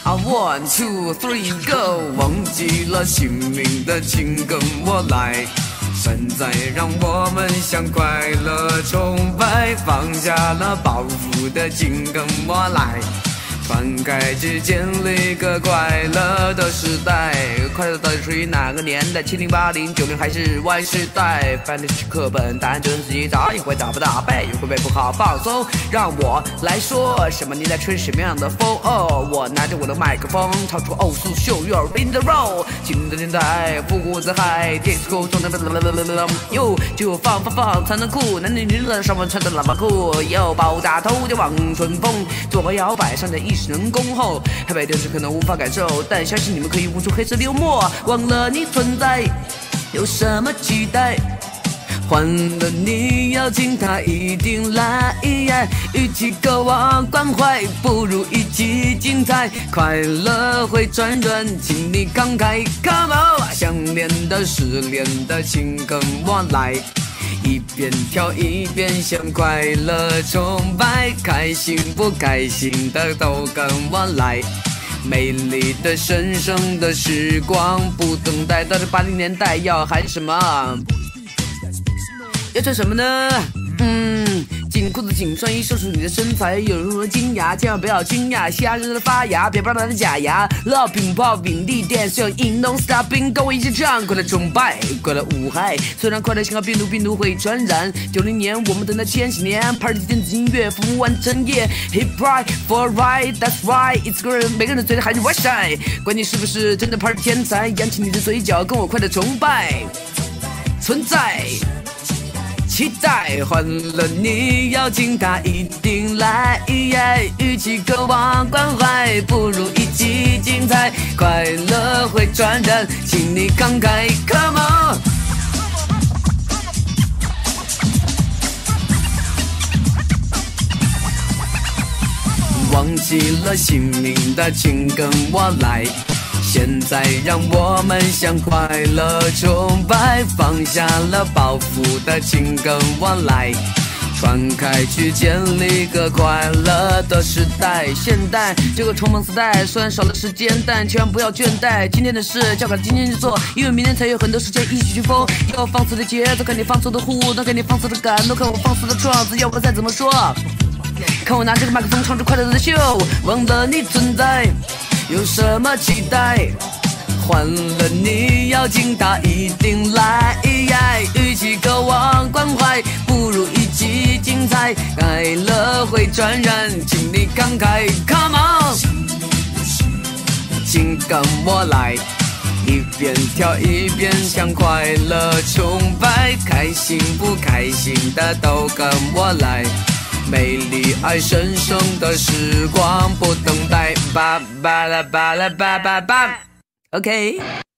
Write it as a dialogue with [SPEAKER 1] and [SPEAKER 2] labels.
[SPEAKER 1] ！One two three go， 忘记了姓名的请跟我来。现在让我们向快乐崇拜，放下了包袱的请跟我来。传开去建立个快乐的时代，快乐到底属于哪个年代？70、80、90还是 Y 时代？翻的是课本，答案就是自己找，也会找不到背，也会背不好放松。让我来说，什么年代吹什么样的风？哦，我拿着我的麦克风，唱出欧速秀 You're in the road。新的年代，复古在海，电视沟中的哟，只有放才能酷，男女娱乐上面穿的喇叭裤，有爆炸头就望春风，做个摇摆上的意识能恭候，黑白电视可能无法感受，但相信你们可以悟出黑色幽默。忘了你存在，有什么期待？换了你邀请他一定来，与其渴望关怀，不如一起精彩。快乐会传染，请你慷慨 ，Come on！ 想念的、失恋的，请跟我来。一边跳一边向快乐崇拜，开心不开心的都跟我来。美丽的神圣的时光不等待，到了80年代要喊什么？要穿什么呢？紧裤子紧穿衣，收拾你的身材，有人会惊讶，千万不要惊讶，虾仁的发芽，别把它的假牙。Love popping地电，需要运动 stopping， 跟我一起唱，快乐崇拜，快乐无害。虽然快乐像个病毒会传染。90年我们等待千禧年 ，Party 电子音乐服务完整夜 ，Hip right for right，That's right，It's good， 每个人的嘴里还是 West Side， 管你是不是真的 Party 天才，扬起你的嘴角，跟我快乐崇拜，存在。期待换了你，邀请他一定来。与其渴望关怀，不如一起精彩。快乐会传染，请你慷慨 ，Come on！ 忘记了姓名的，请跟我来。现在让我们向快乐崇拜，放下了包袱的，请跟我来。传开去建立个快乐的时代。现代这个匆忙时代，虽然少了时间，但千万不要倦怠。今天的事交给今天去做，因为明天才有很多时间一起去疯。要放肆的节奏，看你放肆的互动，看你放肆的感动，看我放肆的创作。要不再怎么说？看我拿这个麦克风唱出快乐的秀，忘了你存在。有什么期待？换了你，邀请他一定来。与其渴望关怀，不如一起精彩。快乐会传染，请你慷慨 ，Come on！ 请跟我来，一边跳一边向快乐崇拜，开心不开心的都跟我来。美丽而神圣的时光不等待，吧吧啦吧啦吧吧吧 ，OK。